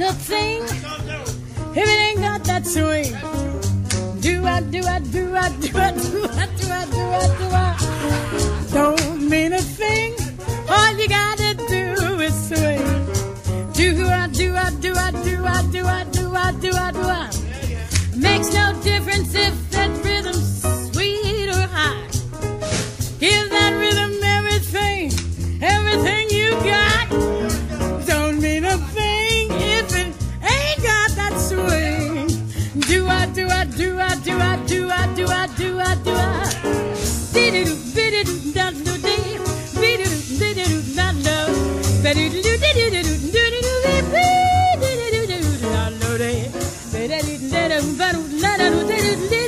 mean a thing if it ain't got that swing. Do I, do I, do I, do I, do I, do I, do I, do I. Don't mean a thing. All you gotta do is swing. Do I, do I, do I, do I, do I, do I, do I, do I. Makes no difference if that rhythm's sweet or high. Give that rhythm everything, everything you got. Don't mean a thing if it ain't got that swing. Do I, do I, do I, do I, do I, do I, do I, do I. Dee-doo, dee-doo, da-doo, dee, dee-doo, dee-doo, da-doo, ba-doo-doo, dee-doo, dee-doo, dee-doo, dee-doo, dee-doo, da-doo, dee, ba-doo-doo, ba-doo, da-doo, dee-doo, dee-doo.